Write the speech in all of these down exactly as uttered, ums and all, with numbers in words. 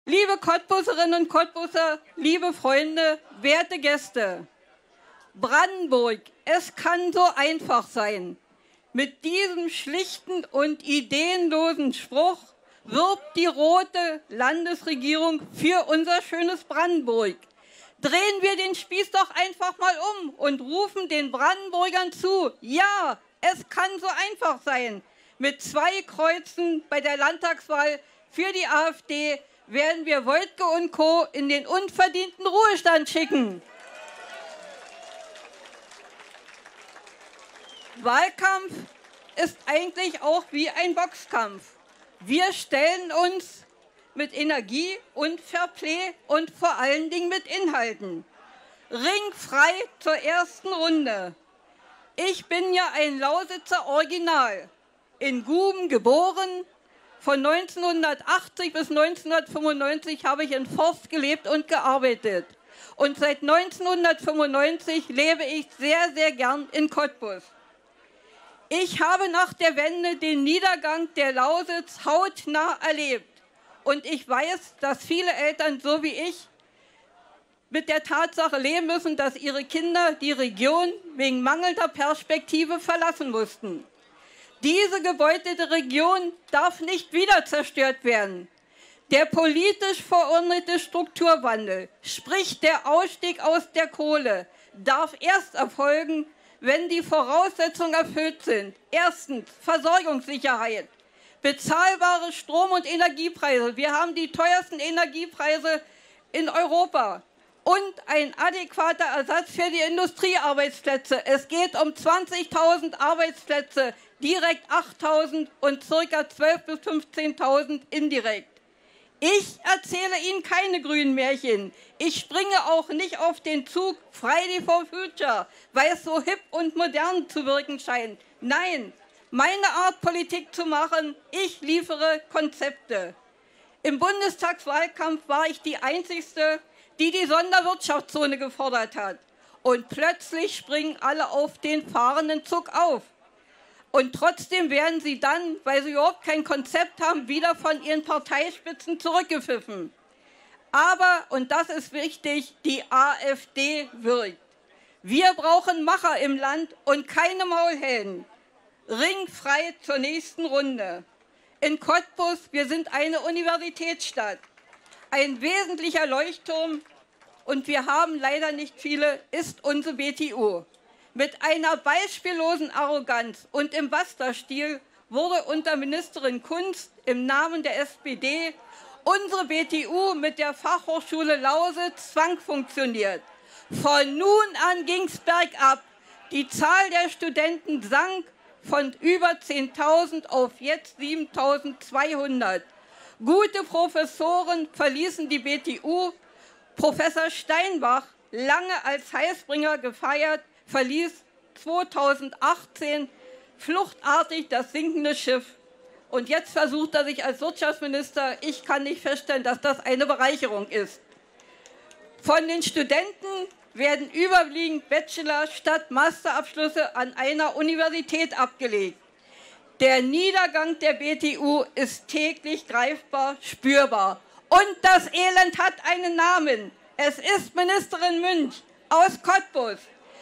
Liebe Cottbusserinnen und Cottbusser, liebe Freunde, werte Gäste, Brandenburg, es kann so einfach sein. Mit diesem schlichten und ideenlosen Spruch wirbt die rote Landesregierung für unser schönes Brandenburg. Drehen wir den Spieß doch einfach mal um und rufen den Brandenburgern zu, ja, es kann so einfach sein. Mit zwei Kreuzen bei der Landtagswahl für die AfD werden wir Woidke und Co. in den unverdienten Ruhestand schicken. Wahlkampf ist eigentlich auch wie ein Boxkampf. Wir stellen uns mit Energie und Fairplay und vor allen Dingen mit Inhalten. Ringfrei zur ersten Runde. Ich bin ja ein Lausitzer Original, in Guben geboren. Von neunzehnhundertachtzig bis neunzehnhundertfünfundneunzig habe ich in Forst gelebt und gearbeitet. Und seit neunzehnhundertfünfundneunzig lebe ich sehr, sehr gern in Cottbus. Ich habe nach der Wende den Niedergang der Lausitz hautnah erlebt. Und ich weiß, dass viele Eltern, so wie ich, mit der Tatsache leben müssen, dass ihre Kinder die Region wegen mangelnder Perspektive verlassen mussten. Diese gebeutete Region darf nicht wieder zerstört werden. Der politisch verordnete Strukturwandel, sprich der Ausstieg aus der Kohle, darf erst erfolgen, wenn die Voraussetzungen erfüllt sind. Erstens Versorgungssicherheit, bezahlbare Strom- und Energiepreise. Wir haben die teuersten Energiepreise in Europa. Und ein adäquater Ersatz für die Industriearbeitsplätze. Es geht um zwanzigtausend Arbeitsplätze, direkt achttausend und ca. zwölftausend bis fünfzehntausend indirekt. Ich erzähle Ihnen keine grünen Märchen. Ich springe auch nicht auf den Zug Friday for Future, weil es so hip und modern zu wirken scheint. Nein, meine Art, Politik zu machen, ich liefere Konzepte. Im Bundestagswahlkampf war ich die Einzigste, die die Sonderwirtschaftszone gefordert hat. Und plötzlich springen alle auf den fahrenden Zug auf. Und trotzdem werden sie dann, weil sie überhaupt kein Konzept haben, wieder von ihren Parteispitzen zurückgepfiffen. Aber, und das ist wichtig, die AfD wirkt. Wir brauchen Macher im Land und keine Maulhelden. Ringfrei zur nächsten Runde. In Cottbus, wir sind eine Universitätsstadt. Ein wesentlicher Leuchtturm, und wir haben leider nicht viele, ist unsere B T U. Mit einer beispiellosen Arroganz und im Basta-Stil wurde unter Ministerin Kunst im Namen der S P D unsere B T U mit der Fachhochschule Lausitz zwangsfunktioniert. Von nun an ging es bergab. Die Zahl der Studenten sank von über zehntausend auf jetzt siebentausendzweihundert. Gute Professoren verließen die B T U. Professor Steinbach, lange als Heilsbringer gefeiert, verließ zweitausendachtzehn fluchtartig das sinkende Schiff. Und jetzt versucht er sich als Wirtschaftsminister. Ich kann nicht feststellen, dass das eine Bereicherung ist. Von den Studenten werden überwiegend Bachelor- statt Masterabschlüsse an einer Universität abgelegt. Der Niedergang der B T U ist täglich greifbar, spürbar. Und das Elend hat einen Namen. Es ist Ministerin Münch aus Cottbus.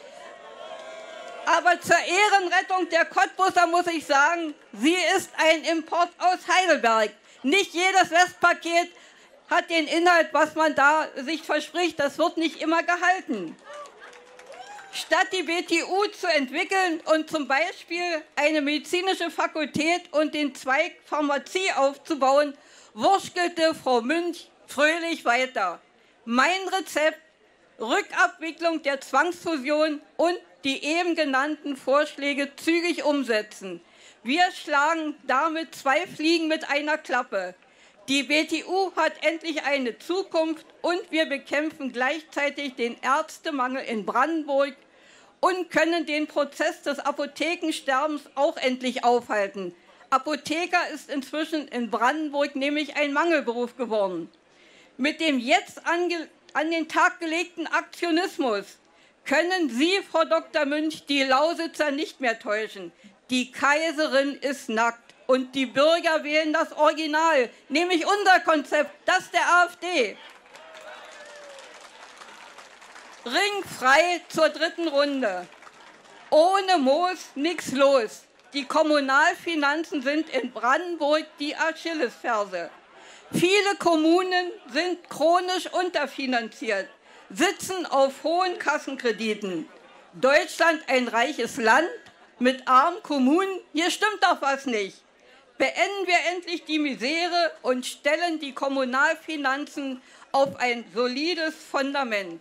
Aber zur Ehrenrettung der Cottbusser muss ich sagen, sie ist ein Import aus Heidelberg. Nicht jedes Westpaket hat den Inhalt, was man da sich verspricht. Das wird nicht immer gehalten. Statt die B T U zu entwickeln und zum Beispiel eine medizinische Fakultät und den Zweig Pharmazie aufzubauen, wurschtelte Frau Münch fröhlich weiter. Mein Rezept: Rückabwicklung der Zwangsfusion und die eben genannten Vorschläge zügig umsetzen. Wir schlagen damit zwei Fliegen mit einer Klappe. Die B T U hat endlich eine Zukunft und wir bekämpfen gleichzeitig den Ärztemangel in Brandenburg und können den Prozess des Apothekensterbens auch endlich aufhalten. Apotheker ist inzwischen in Brandenburg nämlich ein Mangelberuf geworden. Mit dem jetzt ange an den Tag gelegten Aktionismus können Sie, Frau Doktor Münch, die Lausitzer nicht mehr täuschen. Die Kaiserin ist nackt. und die Bürger wählen das Original, nämlich unser Konzept, das der AfD. Ringfrei zur dritten Runde. Ohne Moos nichts los. Die Kommunalfinanzen sind in Brandenburg die Achillesferse. Viele Kommunen sind chronisch unterfinanziert, sitzen auf hohen Kassenkrediten. Deutschland ein reiches Land mit armen Kommunen, hier stimmt doch was nicht. Beenden wir endlich die Misere und stellen die Kommunalfinanzen auf ein solides Fundament.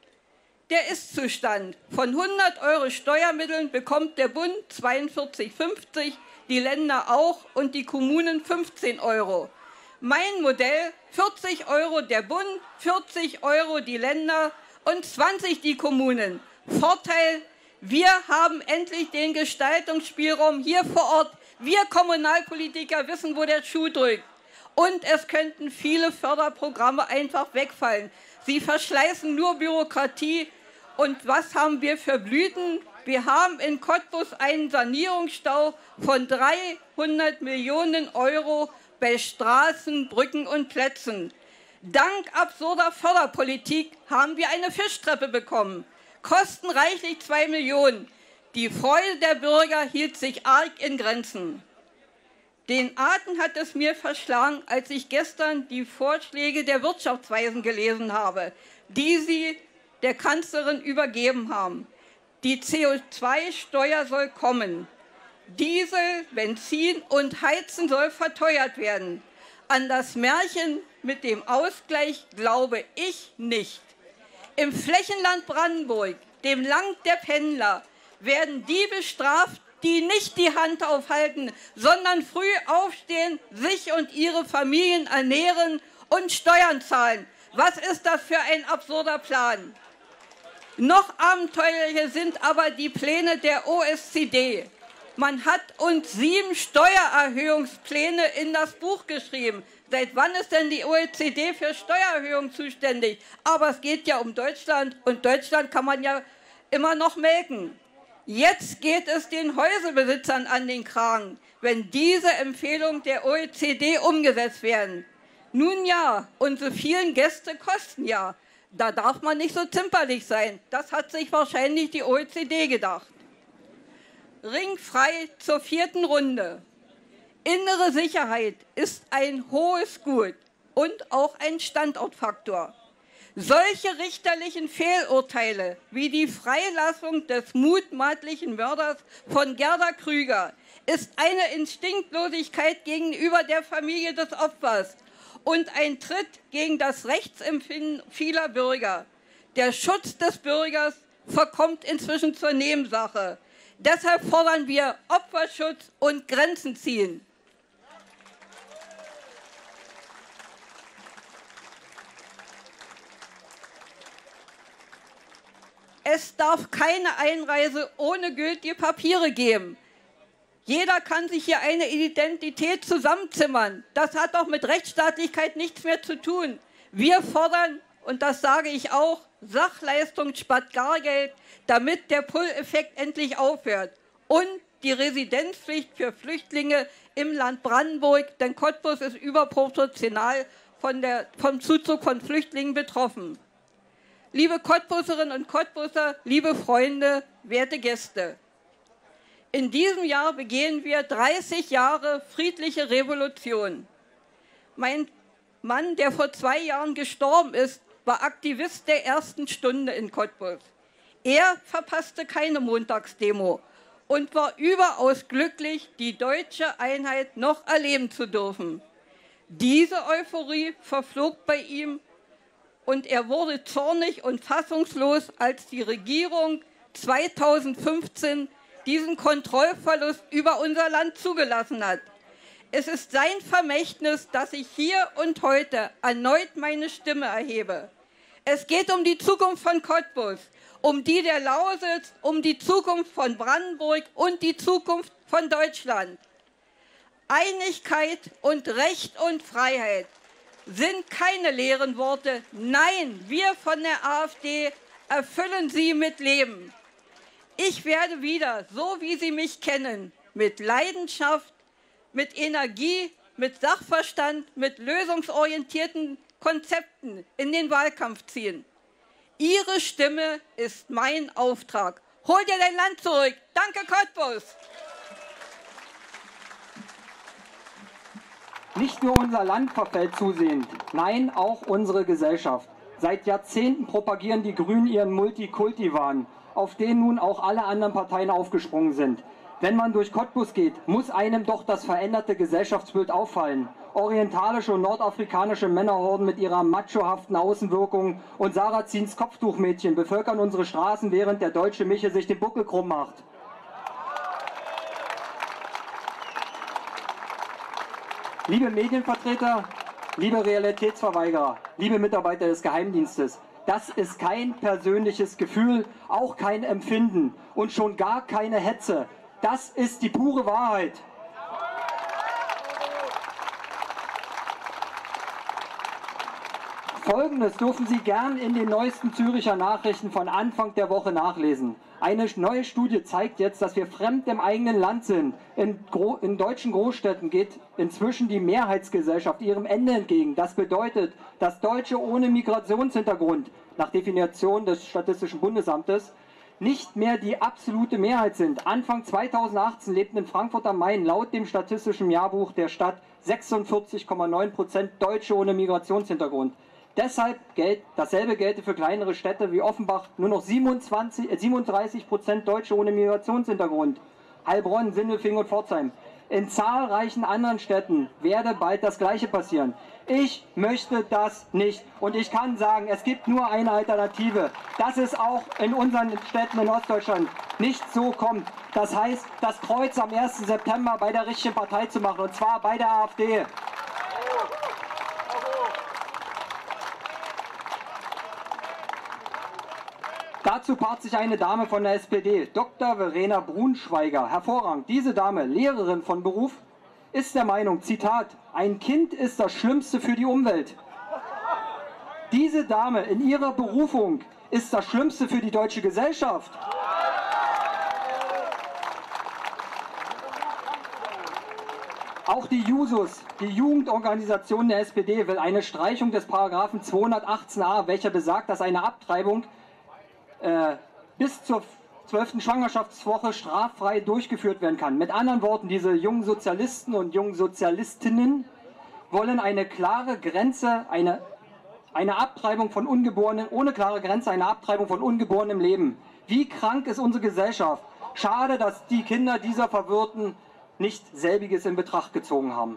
Der Ist-Zustand: Von hundert Euro Steuermitteln bekommt der Bund zweiundvierzig fünfzig, die Länder auch und die Kommunen fünfzehn Euro. Mein Modell: vierzig Euro der Bund, vierzig Euro die Länder und zwanzig die Kommunen. Vorteil: wir haben endlich den Gestaltungsspielraum hier vor Ort. Wir Kommunalpolitiker wissen, wo der Schuh drückt. Und es könnten viele Förderprogramme einfach wegfallen. Sie verschleißen nur Bürokratie. Und was haben wir für Blüten? Wir haben in Cottbus einen Sanierungsstau von dreihundert Millionen Euro bei Straßen, Brücken und Plätzen. Dank absurder Förderpolitik haben wir eine Fischtreppe bekommen. Kosten reichlich zwei Millionen. Die Freude der Bürger hielt sich arg in Grenzen. Den Atem hat es mir verschlagen, als ich gestern die Vorschläge der Wirtschaftsweisen gelesen habe, die sie der Kanzlerin übergeben haben. Die C O zwei Steuer soll kommen. Diesel, Benzin und Heizen soll verteuert werden. An das Märchen mit dem Ausgleich glaube ich nicht. Im Flächenland Brandenburg, dem Land der Pendler, werden die bestraft, die nicht die Hand aufhalten, sondern früh aufstehen, sich und ihre Familien ernähren und Steuern zahlen. Was ist das für ein absurder Plan? Noch abenteuerlicher sind aber die Pläne der O E C D. Man hat uns sieben Steuererhöhungspläne in das Buch geschrieben. Seit wann ist denn die O E C D für Steuererhöhung zuständig? Aber es geht ja um Deutschland und Deutschland kann man ja immer noch melken. Jetzt geht es den Häuserbesitzern an den Kragen, wenn diese Empfehlungen der O E C D umgesetzt werden. Nun ja, unsere vielen Gäste kosten ja. Da darf man nicht so zimperlich sein. Das hat sich wahrscheinlich die O E C D gedacht. Ringfrei zur vierten Runde. Innere Sicherheit ist ein hohes Gut und auch ein Standortfaktor. Solche richterlichen Fehlurteile wie die Freilassung des mutmaßlichen Mörders von Gerda Krüger ist eine Instinktlosigkeit gegenüber der Familie des Opfers und ein Tritt gegen das Rechtsempfinden vieler Bürger. Der Schutz des Bürgers verkommt inzwischen zur Nebensache. Deshalb fordern wir Opferschutz und Grenzen ziehen. Es darf keine Einreise ohne gültige Papiere geben. Jeder kann sich hier eine Identität zusammenzimmern. Das hat doch mit Rechtsstaatlichkeit nichts mehr zu tun. Wir fordern, und das sage ich auch, Sachleistung statt Bargeld, damit der Pull-Effekt endlich aufhört. Und die Residenzpflicht für Flüchtlinge im Land Brandenburg, denn Cottbus ist überproportional von der, vom Zuzug von Flüchtlingen betroffen. Liebe Cottbuserinnen und Cottbuser, liebe Freunde, werte Gäste, in diesem Jahr begehen wir dreißig Jahre friedliche Revolution. Mein Mann, der vor zwei Jahren gestorben ist, war Aktivist der ersten Stunde in Cottbus. Er verpasste keine Montagsdemo und war überaus glücklich, die deutsche Einheit noch erleben zu dürfen. Diese Euphorie verflog bei ihm und er wurde zornig und fassungslos, als die Regierung zweitausendfünfzehn diesen Kontrollverlust über unser Land zugelassen hat. Es ist sein Vermächtnis, dass ich hier und heute erneut meine Stimme erhebe. Es geht um die Zukunft von Cottbus, um die der Lausitz, um die Zukunft von Brandenburg und die Zukunft von Deutschland. Einigkeit und Recht und Freiheit sind keine leeren Worte. Nein, wir von der AfD erfüllen sie mit Leben. Ich werde wieder, so wie Sie mich kennen, mit Leidenschaft, mit Energie, mit Sachverstand, mit lösungsorientierten Konzepten in den Wahlkampf ziehen. Ihre Stimme ist mein Auftrag. Hol dir dein Land zurück. Danke, Cottbus. Nicht nur unser Land verfällt zusehends, nein, auch unsere Gesellschaft. Seit Jahrzehnten propagieren die Grünen ihren Multikulti-Wahn, auf den nun auch alle anderen Parteien aufgesprungen sind. Wenn man durch Cottbus geht, muss einem doch das veränderte Gesellschaftsbild auffallen. Orientalische und nordafrikanische Männerhorden mit ihrer machohaften Außenwirkung und Sarazins Kopftuchmädchen bevölkern unsere Straßen, während der deutsche Michel sich den Buckel krumm macht. Liebe Medienvertreter, liebe Realitätsverweigerer, liebe Mitarbeiter des Geheimdienstes, das ist kein persönliches Gefühl, auch kein Empfinden und schon gar keine Hetze. Das ist die pure Wahrheit. Folgendes dürfen Sie gern in den neuesten Züricher Nachrichten von Anfang der Woche nachlesen. Eine neue Studie zeigt jetzt, dass wir fremd im eigenen Land sind. In, Gro in deutschen Großstädten geht inzwischen die Mehrheitsgesellschaft ihrem Ende entgegen. Das bedeutet, dass Deutsche ohne Migrationshintergrund, nach Definition des Statistischen Bundesamtes, nicht mehr die absolute Mehrheit sind. Anfang zweitausendachtzehn lebten in Frankfurt am Main laut dem Statistischen Jahrbuch der Stadt sechsundvierzig Komma neun Prozent Deutsche ohne Migrationshintergrund. Deshalb gilt, dasselbe gelte für kleinere Städte wie Offenbach, nur noch siebenundzwanzig, äh, siebenunddreißig Prozent Deutsche ohne Migrationshintergrund. Heilbronn, Sindelfingen und Pforzheim. In zahlreichen anderen Städten werde bald das Gleiche passieren. Ich möchte das nicht. Und ich kann sagen, es gibt nur eine Alternative. Dass es auch in unseren Städten in Ostdeutschland nicht so kommt. Das heißt, das Kreuz am ersten September bei der richtigen Partei zu machen, und zwar bei der AfD. Dazu paart sich eine Dame von der S P D, Doktor Verena Brunschweiger. Hervorragend. Diese Dame, Lehrerin von Beruf, ist der Meinung, Zitat, ein Kind ist das Schlimmste für die Umwelt. Diese Dame in ihrer Berufung ist das Schlimmste für die deutsche Gesellschaft. Auch die Jusos, die Jugendorganisation der S P D, will eine Streichung des Paragraphen zweihundertachtzehn a, welcher besagt, dass eine Abtreibung äh, bis zur zwölften Schwangerschaftswoche straffrei durchgeführt werden kann. Mit anderen Worten, diese jungen Sozialisten und jungen Sozialistinnen wollen eine klare Grenze, eine, eine Abtreibung von Ungeborenen, ohne klare Grenze, eine Abtreibung von ungeborenem Leben. Wie krank ist unsere Gesellschaft? Schade, dass die Kinder dieser Verwirrten nicht selbiges in Betracht gezogen haben.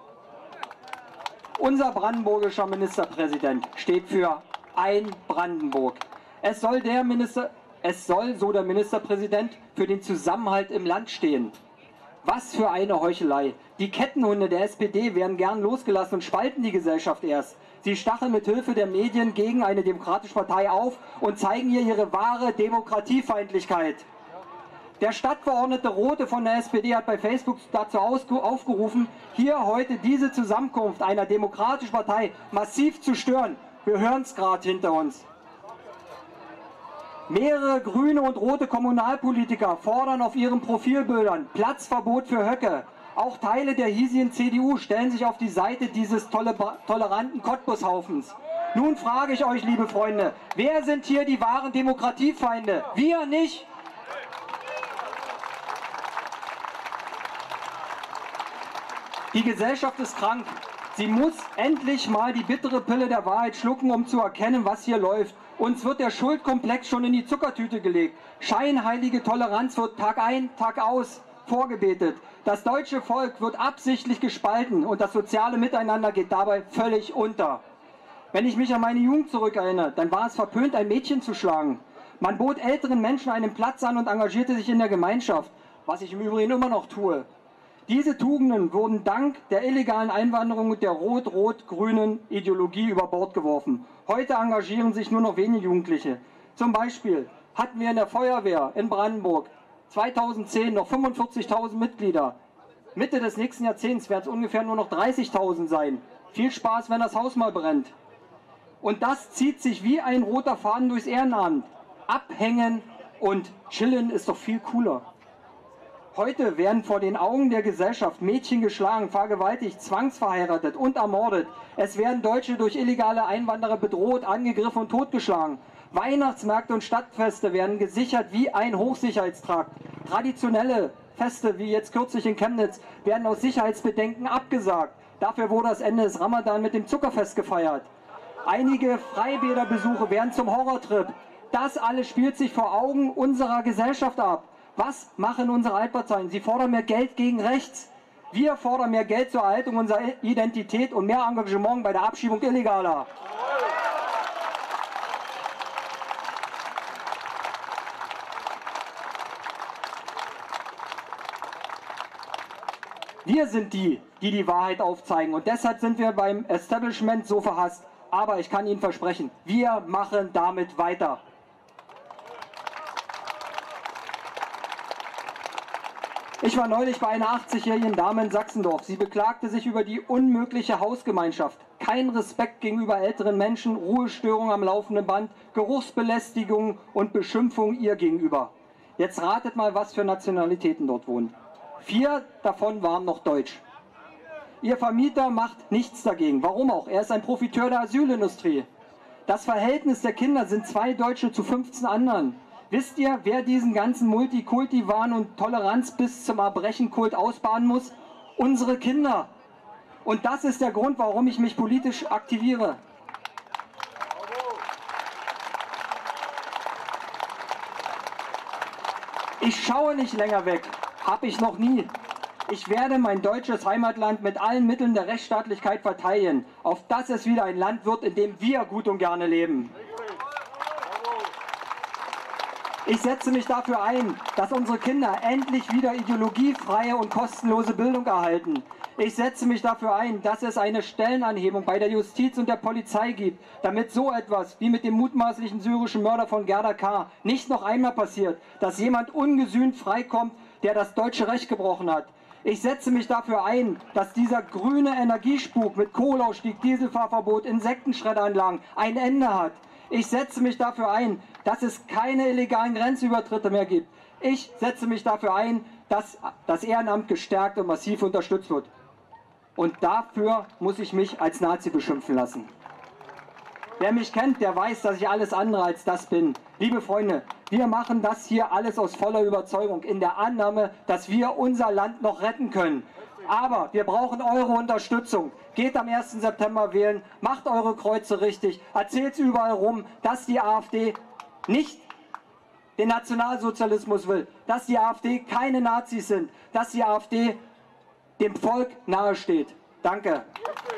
Unser brandenburgischer Ministerpräsident steht für ein Brandenburg. Es soll, der Minister, es soll, so der Ministerpräsident, für den Zusammenhalt im Land stehen. Was für eine Heuchelei. Die Kettenhunde der S P D werden gern losgelassen und spalten die Gesellschaft erst. Sie stacheln mit Hilfe der Medien gegen eine demokratische Partei auf und zeigen ihr ihre wahre Demokratiefeindlichkeit. Der Stadtverordnete Rothe von der S P D hat bei Facebook dazu aufgerufen, hier heute diese Zusammenkunft einer demokratischen Partei massiv zu stören. Wir hören es gerade hinter uns. Mehrere grüne und rote Kommunalpolitiker fordern auf ihren Profilbildern Platzverbot für Höcke. Auch Teile der hiesigen C D U stellen sich auf die Seite dieses tolle, toleranten Cottbushaufens. Nun frage ich euch, liebe Freunde, wer sind hier die wahren Demokratiefeinde? Wir nicht. Die Gesellschaft ist krank. Sie muss endlich mal die bittere Pille der Wahrheit schlucken, um zu erkennen, was hier läuft. Uns wird der Schuldkomplex schon in die Zuckertüte gelegt. Scheinheilige Toleranz wird Tag ein, Tag aus vorgebetet. Das deutsche Volk wird absichtlich gespalten und das soziale Miteinander geht dabei völlig unter. Wenn ich mich an meine Jugend zurückerinnere, dann war es verpönt, ein Mädchen zu schlagen. Man bot älteren Menschen einen Platz an und engagierte sich in der Gemeinschaft, was ich im Übrigen immer noch tue. Diese Tugenden wurden dank der illegalen Einwanderung und der rot-rot-grünen Ideologie über Bord geworfen. Heute engagieren sich nur noch wenige Jugendliche. Zum Beispiel hatten wir in der Feuerwehr in Brandenburg zweitausendzehn noch fünfundvierzigtausend Mitglieder. Mitte des nächsten Jahrzehnts werden es ungefähr nur noch dreißigtausend sein. Viel Spaß, wenn das Haus mal brennt. Und das zieht sich wie ein roter Faden durchs Ehrenamt. Abhängen und chillen ist doch viel cooler. Heute werden vor den Augen der Gesellschaft Mädchen geschlagen, vergewaltigt, zwangsverheiratet und ermordet. Es werden Deutsche durch illegale Einwanderer bedroht, angegriffen und totgeschlagen. Weihnachtsmärkte und Stadtfeste werden gesichert wie ein Hochsicherheitstrakt. Traditionelle Feste, wie jetzt kürzlich in Chemnitz, werden aus Sicherheitsbedenken abgesagt. Dafür wurde das Ende des Ramadan mit dem Zuckerfest gefeiert. Einige Freibäderbesuche werden zum Horrortrip. Das alles spielt sich vor Augen unserer Gesellschaft ab. Was machen unsere Altparteien? Sie fordern mehr Geld gegen rechts. Wir fordern mehr Geld zur Erhaltung unserer Identität und mehr Engagement bei der Abschiebung Illegaler. Wir sind die, die die Wahrheit aufzeigen und deshalb sind wir beim Establishment so verhasst. Aber ich kann Ihnen versprechen, wir machen damit weiter. Ich war neulich bei einer achtzigjährigen Dame in Sachsendorf. Sie beklagte sich über die unmögliche Hausgemeinschaft. Kein Respekt gegenüber älteren Menschen, Ruhestörung am laufenden Band, Geruchsbelästigung und Beschimpfung ihr gegenüber. Jetzt ratet mal, was für Nationalitäten dort wohnen. Vier davon waren noch deutsch. Ihr Vermieter macht nichts dagegen. Warum auch? Er ist ein Profiteur der Asylindustrie. Das Verhältnis der Kinder sind zwei Deutsche zu fünfzehn anderen. Wisst ihr, wer diesen ganzen Multikulti-Wahn und Toleranz bis zum Erbrechenkult ausbaden muss? Unsere Kinder. Und das ist der Grund, warum ich mich politisch aktiviere. Ich schaue nicht länger weg. Habe ich noch nie. Ich werde mein deutsches Heimatland mit allen Mitteln der Rechtsstaatlichkeit verteidigen, auf dass es wieder ein Land wird, in dem wir gut und gerne leben. Ich setze mich dafür ein, dass unsere Kinder endlich wieder ideologiefreie und kostenlose Bildung erhalten. Ich setze mich dafür ein, dass es eine Stellenanhebung bei der Justiz und der Polizei gibt, damit so etwas wie mit dem mutmaßlichen syrischen Mörder von Gerda K. nicht noch einmal passiert, dass jemand ungesühnt freikommt, der das deutsche Recht gebrochen hat. Ich setze mich dafür ein, dass dieser grüne Energiespuk mit Kohleausstieg, Dieselfahrverbot, Insektenschredderanlagen ein Ende hat. Ich setze mich dafür ein, dass es keine illegalen Grenzübertritte mehr gibt. Ich setze mich dafür ein, dass das Ehrenamt gestärkt und massiv unterstützt wird. Und dafür muss ich mich als Nazi beschimpfen lassen. Wer mich kennt, der weiß, dass ich alles andere als das bin. Liebe Freunde, wir machen das hier alles aus voller Überzeugung, in der Annahme, dass wir unser Land noch retten können. Aber wir brauchen eure Unterstützung. Geht am ersten September wählen, macht eure Kreuze richtig, erzählt überall rum, dass die AfD nicht den Nationalsozialismus will, dass die AfD keine Nazis sind, dass die AfD dem Volk nahesteht. Danke.